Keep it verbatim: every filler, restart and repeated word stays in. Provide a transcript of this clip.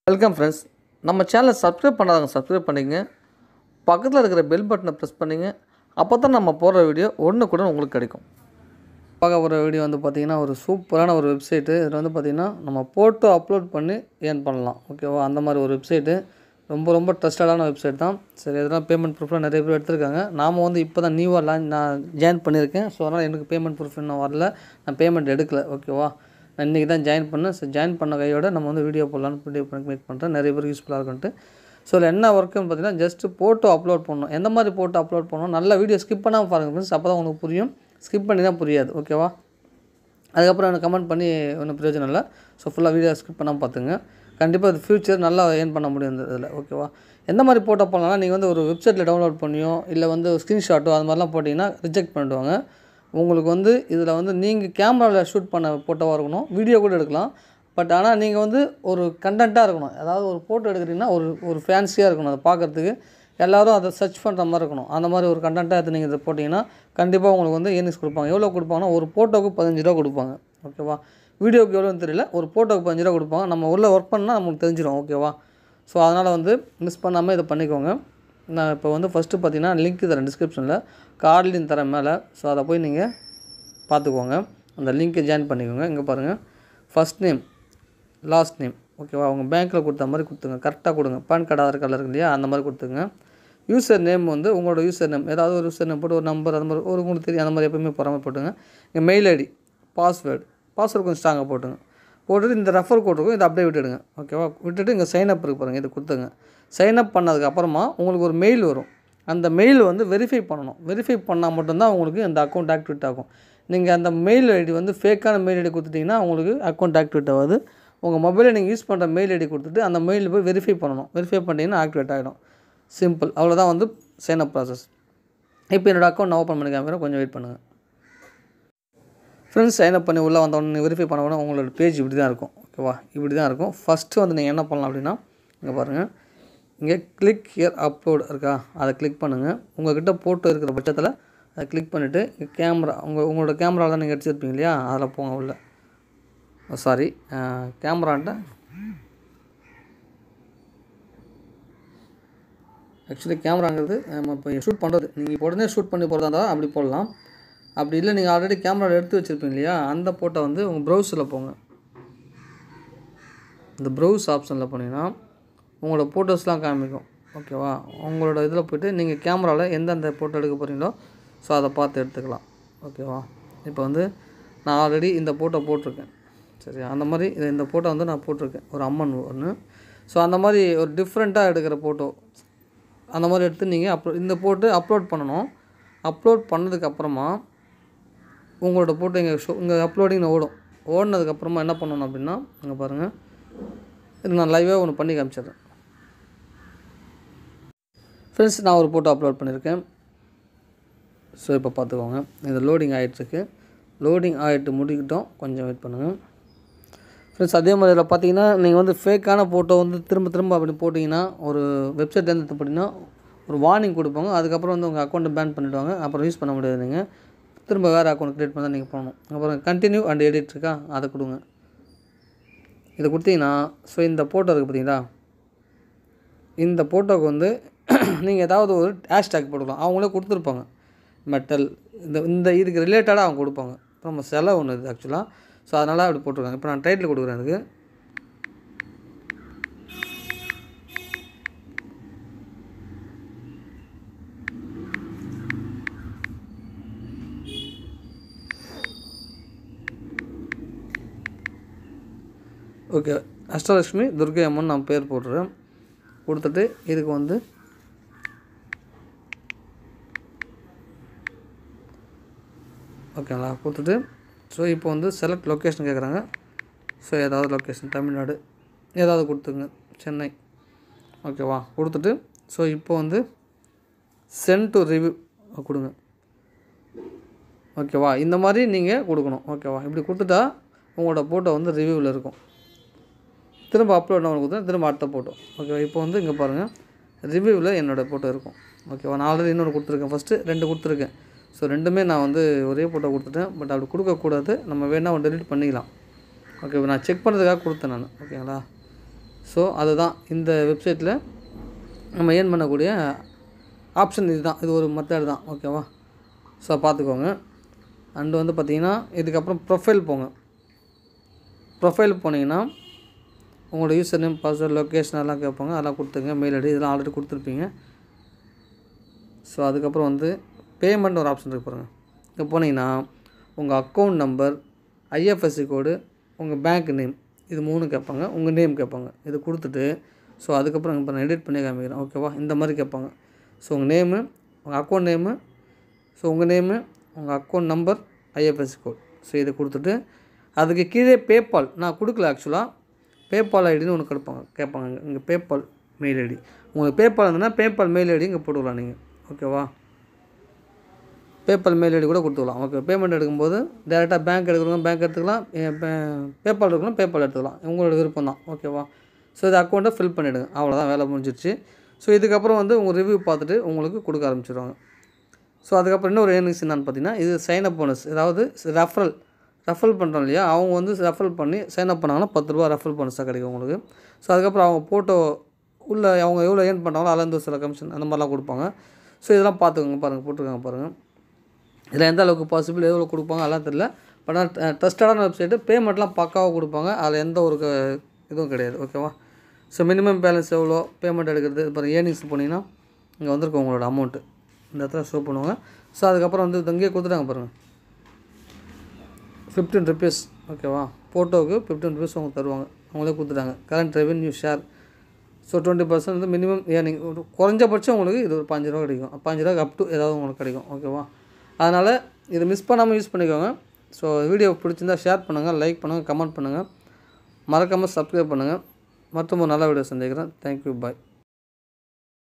Welcome friends. நம்ம சேனலை subscribe பண்ணாதவங்க சப்ஸ்கிரைப் பண்ணிங்க, பக்கத்தில் இருக்கிற பெல் பட்டனை ப்ரெஸ் பண்ணிங்க. அப்போ தான் நம்ம போடுற வீடியோ ஒன்று கூட உங்களுக்கு கிடைக்கும். பார்க்க போகிற வீடியோ வந்து பார்த்திங்கன்னா ஒரு சூப்பரான ஒரு வெப்சைட்டு. இதில் வந்து பார்த்திங்கன்னா நம்ம ஃபோட்டோ அப்லோட் பண்ணி ஏர்ன் பண்ணலாம். ஓகேவா? அந்த மாதிரி ஒரு வெப்சைட்டு ரொம்ப ரொம்ப ட்ரஸ்டடான வெப்சைட் தான். சரி, இதெல்லாம் பேமெண்ட் ப்ரூஃப்லாம் நிறைய பேர் எடுத்திருக்காங்க. நாம் வந்து இப்போ தான் நியூவாக லான்ச் நான் ஜாயின் பண்ணியிருக்கேன். ஸோ அதனால் எனக்கு பேமெண்ட் ப்ரூஃப் இன்னும் வரல, நான் பேமெண்ட் எடுக்கலை. ஓகேவா? நான் இன்றைக்கி தான் ஜாயின் பண்ணேன். ஸோ ஜாயின் பண்ண கையோட நம்ம வந்து வீடியோ போடலான்னு வீடியோ பண்ணி மேக் பண்ணுறேன். நிறைய பேருக்கு யூஸ்ஃபுல்லாக இருக்குன்ட்டு. ஸோ இதில் என்ன ஒர்க்குன்னு பார்த்தீங்கன்னா, ஜஸ்ட்டு ஃபோட்டோ அப்லோட் பண்ணணும். எந்த மாதிரி ஃபோட்டோ அப்லோட் பண்ணணும், நல்ல வீடியோ ஸ்கிப் பண்ணாமல் பாருங்கள் ஃப்ரெண்ட்ஸ். அப்போ தான் உங்களுக்கு புரியும். ஸ்கிப் பண்ணி தான் புரியாது. ஓகேவா? அதுக்கப்புறம் எனக்கு கமெண்ட் பண்ணி ஒன்றும் பிரயோஜனம் இல்லை. ஸோ ஃபுல்லாக வீடியோ ஸ்கிப் பண்ணாமல் பார்த்துங்க. கண்டிப்பாக இது ஃப்யூச்சர் நல்லா ஏர்ன் பண்ண முடியும் இந்த இதில். ஓகேவா? எந்த மாதிரி ஃபோட்டோ பண்ணலாம்னா, நீங்கள் வந்து ஒரு வெப்சைட்டில் டவுன்லோட் பண்ணியோ இல்லை வந்து ஸ்க்ரீன்ஷாட்டோ அது மாதிரிலாம் போட்டிங்கன்னா ரிஜெக்ட் பண்ணிடுவாங்க. உங்களுக்கு வந்து இதில் வந்து நீங்கள் கேமராவில் ஷூட் பண்ண ஃபோட்டோவாக இருக்கணும், வீடியோ கூட எடுக்கலாம். பட் ஆனால் நீங்கள் வந்து ஒரு கண்டென்ட்டாக இருக்கணும். அதாவது ஒரு ஃபோட்டோ எடுக்கிறீங்கன்னா ஒரு ஒரு ஃபேன்சியாக இருக்கணும். அதை பார்க்குறதுக்கு எல்லோரும் அதை சர்ச் பண்ணுற மாதிரி இருக்கணும். அந்த மாதிரி ஒரு கண்டென்ட்டாக எடுத்து நீங்கள் இதை போட்டிங்கன்னா கண்டிப்பாக உங்களுக்கு வந்து ஏர்னிங்ஸ் கொடுப்பாங்க. எவ்வளோ கொடுப்பாங்கன்னா, ஒரு ஃபோட்டோவுக்கு பதினஞ்சு ரூபா கொடுப்பாங்க. ஓகேவா? வீடியோவுக்கு எவ்வளோன்னு தெரியல, ஒரு ஃபோட்டோவுக்கு பதினஞ்சு ரூபா கொடுப்பாங்க. நம்ம உள்ள ஒர்க் பண்ணால் நமக்கு தெரிஞ்சிடும். ஓகேவா? ஸோ அதனால் வந்து மிஸ் பண்ணாமல் இதை பண்ணிக்கோங்க. நான் இப்போ வந்து ஃபஸ்ட்டு பார்த்தீங்கன்னா லிங்க் தரேன் டிஸ்கிரிப்ஷனில், கார்ட்லையும் தரேன் மேலே. ஸோ அதை போய் நீங்கள் பார்த்துக்கோங்க. அந்த லிங்க்கை ஜாயின் பண்ணிக்கோங்க. இங்கே பாருங்கள், ஃபஸ்ட் நேம் லாஸ்ட் நேம். ஓகேவா? உங்கள் பேங்க்கில் கொடுத்த மாதிரி கொடுத்துங்க. கரெக்டாக கொடுங்க. பான் கார்டு ஆதார் கார்டில் இருக்கு இல்லையா, அந்த மாதிரி கொடுத்துங்க. யூசர் நேம் வந்து உங்களோட யூசர் நேம், ஏதாவது ஒரு யூசர் நேம் போட்டு ஒரு நம்பர் அந்த மாதிரி ஒரு உங்களுக்கு தெரியும் அந்த மாதிரி எப்போயுமே போகிற மாதிரி போட்டுங்க. இங்கே மெயில் ஐடி, பாஸ்வேர்டு பாஸ்வேர்டு கொஞ்சம் ஸ்ட்ராங்காக போட்டுங்க. போட்டுட்டு இந்த ரெஃபர் கோட் இருக்கும், இதை அப்படியே விட்டுடுங்க. ஓகேவா? விட்டுட்டு இங்கே சைன்அப் இருக்கு பாருங்கள், இதை கொடுத்துங்க. சைன்அப் பண்ணதுக்கப்புறமா உங்களுக்கு ஒரு மெயில் வரும். அந்த மெயில் வந்து வெரிஃபை பண்ணணும். வெரிஃபை பண்ணால் மட்டும்தான் உங்களுக்கு இந்த அக்கௌண்ட் ஆக்டிவேட் ஆகும். நீங்கள் அந்த மெயில் ஐடி வந்து ஃபேக்கான மெயில் ஐடி கொடுத்துட்டிங்கன்னா உங்களுக்கு அக்கௌண்ட் ஆக்டிவேட் ஆகாது. உங்கள் மொபைலில் நீங்கள் யூஸ் பண்ணுற மெயில் ஐடி கொடுத்துட்டு அந்த மெயிலில் போய் வெரிஃபை பண்ணணும். வெரிஃபை பண்ணிங்கன்னா ஆக்டிவேட் ஆகிடும். சிம்பிள், அவ்வளோதான் வந்து சைன்அப் ப்ராசஸ். இப்போ என்னோடய அக்கௌண்ட் நான் ஓப்பன் பண்ணி காமிக்கிறேன், கொஞ்சம் வெயிட் பண்ணுங்கள் ஃப்ரெண்ட்ஸ். சைன்அப் பண்ணி உள்ளே வந்தோடனே வெரிஃபை பண்ண உடனே உங்களோட பேஜ் இப்படி தான் இருக்கும். ஓகேவா? இப்படி தான் இருக்கும். ஃபஸ்ட்டு வந்து நீங்கள் என்ன பண்ணலாம் அப்படின்னா, இங்கே பாருங்கள், இங்கே கிளிக் ஹியர் அப்லோட் இருக்கா, அதை கிளிக் பண்ணுங்கள். உங்கள்கிட்ட ஃபோட்டோ இருக்கிற பட்சத்தில் அதை கிளிக் பண்ணிவிட்டு கேமரா உங்கள் உங்களோட கேமராவில் தான் நீங்கள் எடுத்துருப்பீங்க இல்லையா, அதில் போங்க உள்ள. சாரி, கேமரான்ட்ட ஆக்சுவலி கேமராங்கிறது நம்ம இப்போ ஷூட் பண்ணுறது. நீங்கள் இப்போ உடனே ஷூட் பண்ணி போகிறதா இருந்தால் அப்படி போடலாம். அப்படி இல்லை, நீங்கள் ஆல்ரெடி கேமராவில் எடுத்து வச்சுருப்பீங்க இல்லையா, அந்த ஃபோட்டோ வந்து உங்கள் ப்ரௌஸில் போங்க. இந்த ப்ரௌஸ் ஆப்ஷனில் போனீங்கன்னா உங்களோட ஃபோட்டோஸ்லாம் காமிக்கும். ஓகேவா? உங்களோட இதில் போய்ட்டு நீங்கள் கேமராவில் எந்தெந்த ஃபோட்டோ எடுக்க போகிறீங்களோ ஸோ அதை பார்த்து எடுத்துக்கலாம். ஓகேவா? இப்போ வந்து நான் ஆல்ரெடி இந்த ஃபோட்டோ போட்டிருக்கேன். சரியா? அந்த மாதிரி இதை இந்த ஃபோட்டோ வந்து நான் போட்டிருக்கேன், ஒரு அம்மன் ஒன்று. ஸோ அந்த மாதிரி ஒரு டிஃப்ரெண்ட்டாக எடுக்கிற ஃபோட்டோ அந்த மாதிரி எடுத்து நீங்கள் அப்லோ இந்த போட்டு அப்லோட் பண்ணணும். அப்லோட் பண்ணதுக்கப்புறமா உங்களோட ஃபோட்டோ இங்கே ஷோ இங்கே அப்லோடிங் ஓடும். ஓடினதுக்கப்புறமா என்ன பண்ணணும் அப்படின்னா, இங்கே பாருங்கள், இது நான் லைவாக ஒன்று பண்ணி காமிச்சிடுறேன் ஃப்ரெண்ட்ஸ். நான் ஒரு ஃபோட்டோ அப்லோட் பண்ணியிருக்கேன். ஸோ இப்போ பார்த்துக்கோங்க, இது லோடிங் ஆகிட்டுருக்கு. லோடிங் ஆகிட்டு முடிக்கிட்டோம், கொஞ்சம் வெயிட் பண்ணுங்கள் ஃப்ரெண்ட்ஸ். அதே மாதிரி இதில் பார்த்தீங்கன்னா, நீங்கள் வந்து ஃபேக்கான ஃபோட்டோ வந்து திரும்ப திரும்ப அப்படி போட்டிங்கன்னா ஒரு வெப்சைட் இருந்து போட்டிங்கன்னா ஒரு வார்னிங் கொடுப்பாங்க. அதுக்கப்புறம் வந்து உங்கள் அக்கௌண்ட்டை பேன் பண்ணிவிடுவாங்க. அப்புறம் யூஸ் பண்ண முடியாது. நீங்கள் திரும்ப வேறு அக்கௌண்ட் க்ரியேட் பண்ணால் நீங்கள் பண்ணணும். அப்புறம் கண்டினியூ அண்ட் எடிட் இருக்கா, அதை கொடுங்க. இதை கொடுத்தீங்கன்னா ஸோ இந்த ஃபோட்டோ இருக்குது பார்த்தீங்களா, இந்த ஃபோட்டோவுக்கு வந்து நீங்கள் ஏதாவது ஒரு ஹேஷ்டேக் போட்டுக்கலாம். அவங்களே கொடுத்துருப்பாங்க. மெட்டல் இந்த இந்த இதுக்கு ரிலேட்டடாக அவங்க கொடுப்பாங்க. இப்போ நம்ம செலவு ஒன்று இது ஆக்சுவலாக. ஸோ அதனால் அப்படி போட்டிருக்காங்க. இப்போ நான் டைட்டில் கொடுக்குறேன். அதுக்கு ஓகே, அஷ்டலக்ஷ்மி துர்கை அம்மன் நான் பேர் போட்டுறேன். கொடுத்துட்டு இதுக்கு வந்து ஓகேங்களா கொடுத்துட்டு ஸோ இப்போ வந்து செலக்ட் லொக்கேஷன் கேட்குறாங்க. ஸோ ஏதாவது லொக்கேஷன் தமிழ்நாடு ஏதாவது கொடுத்துங்க, சென்னை. ஓகேவா? கொடுத்துட்டு ஸோ இப்போ வந்து சென்ட் டு ரிவ்யூ கொடுங்க. ஓகேவா? இந்த மாதிரி நீங்கள் கொடுக்கணும். ஓகேவா? இப்படி கொடுத்துட்டா உங்களோட ஃபோட்டோ வந்து ரிவ்யூவில் இருக்கும். திரும்ப அப்லோட் நான் கொடுத்தேன், திரும்ப அடுத்த ஃபோட்டோ. ஓகேவா? இப்போ வந்து இங்கே பாருங்கள், ரிவ்யூவில் என்னோடய ஃபோட்டோ இருக்கும். ஓகேவா? நான் ஆல்ரெடி இன்னொன்று கொடுத்துருக்கேன். ஃபஸ்ட்டு ரெண்டு கொடுத்துருக்கேன். ஸோ ரெண்டுமே நான் வந்து ஒரே ஃபோட்டோ கொடுத்துட்டேன். பட் அப்படி கொடுக்கக்கூடாது, நம்ம வேணால் ஒன்று டெலிட் பண்ணிக்கலாம். ஓகே, நான் செக் பண்ணுறதுக்காக கொடுத்தேன் நான். ஓகேங்களா? ஸோ அதுதான் இந்த வெப்சைட்டில் நம்ம ஏர்ன் பண்ணக்கூடிய ஆப்ஷன் இது தான். இது ஒரு மெத்தட் தான். ஓகேவா? ஸோ பார்த்துக்கோங்க. அண்டு வந்து பார்த்திங்கன்னா இதுக்கப்புறம் ப்ரொஃபைல் போங்க. ப்ரொஃபைல் போனீங்கன்னா உங்களோட யூசர் நேம், பாஸ்வேர்ட், லொக்கேஷன் எல்லாம் கேட்பாங்க. அதெல்லாம் கொடுத்துங்க. மெயில் ஐடி இதெல்லாம் ஆல்ரெடி கொடுத்துருப்பீங்க. ஸோ அதுக்கப்புறம் வந்து பேமெண்ட் ஒரு ஆப்ஷன் இருக்கு பாருங்கள். இங்கே போனீங்கன்னா உங்கள் அக்கௌண்ட் நம்பர், ஐஎஃப்எஸ்சி கோடு, உங்கள் பேங்க் நேம், இது மூணு கேட்பாங்க. உங்கள் நேம் கேட்பாங்க. இது கொடுத்துட்டு ஸோ அதுக்கப்புறம் இப்போ நான் எடிட் பண்ணி காமிக்கிறேன். ஓகேவா? இந்த மாதிரி கேட்பாங்க. ஸோ உங்கள் நேமு, உங்கள் அக்கௌண்ட் நேமு, ஸோ உங்கள் நேமு, உங்கள் account number, IFSC code. So இதை கொடுத்துட்டு அதுக்கு கீழே பேபால் நான் கொடுக்கல. ஆக்சுவலாக பேபால் ஐடின்னு ஒன்று கொடுப்பாங்க கேட்பாங்க. இங்கே பேபால் மெயில் ஐடி, உங்களுக்கு பேபால் இருந்ததுன்னா பேபால் மெயில் ஐடி இங்கே போட்டுக்கலாம் நீங்கள். ஓகேவா? பேபால் மெயில் ஐடி கூட கொடுத்துக்கலாம். ஓகே. பேமெண்ட் எடுக்கும்போது டேரெக்டாக பேங்க் எடுக்கிறவங்க பேங்க் எடுத்துக்கலாம், பேபால் எடுக்கலாம் பேபால் எடுத்துக்கலாம். உங்களோட விருப்பம் தான். ஓகேவா? ஸோ இது அக்கௌண்ட்டை ஃபில் பண்ணிவிடுங்க. அவ்வளோதான், வேலை முடிஞ்சிடுச்சு. ஸோ இதுக்கப்புறம் வந்து உங்கள் ரிவ்யூ பார்த்துட்டு உங்களுக்கு கொடுக்க ஆரம்பிச்சிடுவாங்க. ஸோ அதுக்கப்புறம் இன்னொரு ஏர்னிங்ஸ் என்னன்னு பார்த்தீங்கன்னா, இது சைனப் போனஸ். அதாவது ரெஃபரல் ரெஃபரல் பண்ணுறோம் இல்லையா, அவங்க வந்து ரெஃபரல் பண்ணி சைனப் பண்ணாங்கன்னா பத்து ரூபா ரெஃபரல் போனஸாக கிடைக்கும் உங்களுக்கு. ஸோ அதுக்கப்புறம் அவங்க ஃபோட்டோ உள்ள அவங்க எவ்வளோ ஏர்ன் பண்ணுறாங்களோ அதுலேருந்து சில கமிஷன் அந்த மாதிரிலாம் கொடுப்பாங்க. ஸோ இதெல்லாம் பார்த்துக்கோங்க. பாருங்கள், போட்டிருக்காங்க பாருங்கள். இதில் எந்த அளவுக்கு பாசிபிள் எவ்வளோ கொடுப்பாங்க அதெல்லாம் தெரியல. பட் ஆனால் ட்ரஸ்டடான வெப்சைட்டு, பேமெண்ட்லாம் பக்காவாக கொடுப்பாங்க. அதில் எந்த ஒரு இதுவும் கிடையாது. ஓகேவா? ஸோ மினிமம் பேலன்ஸ் எவ்வளோ, பேமெண்ட் எடுக்கிறது, இப்போ ஏர்னிங்ஸ் போனீங்கன்னா இங்கே வந்திருக்கும் உங்களோட அமௌண்ட்டு இந்த இடத்துல ஷோ பண்ணுவாங்க. ஸோ அதுக்கப்புறம் வந்து இங்கேயே கொடுத்துட்டாங்க பாருங்கள், ஃபிஃப்டீன் ருபீஸ். ஓகேவா? ஃபோட்டோவுக்கு ஃபிஃப்டீன் ருபீஸ் அவங்க தருவாங்க. அவங்களே கொடுத்துட்டாங்க. Current revenue share. So twenty percent வந்து மினிமம் ஏர்னிங். ஒரு குறைஞ்சபட்சம் உங்களுக்கு இது ஒரு பாஞ்சு ரூபா கிடைக்கும். பாஞ்சு ரூபாய்க்கு அப் டு ஏதாவது உங்களுக்கு கிடைக்கும். ஓகேவா? அதனால் இதை மிஸ் பண்ணாமல் யூஸ் பண்ணிக்கோங்க. ஸோ வீடியோ பிடிச்சிருந்தால் ஷேர் பண்ணுங்கள், லைக் பண்ணுங்கள், கமெண்ட் பண்ணுங்கள், மறக்காமல் சப்ஸ்கிரைப் பண்ணுங்கள். மற்றும் ஒரு நல்ல வீடியோ சந்திக்கிறேன். தேங்க்யூ, பாய்.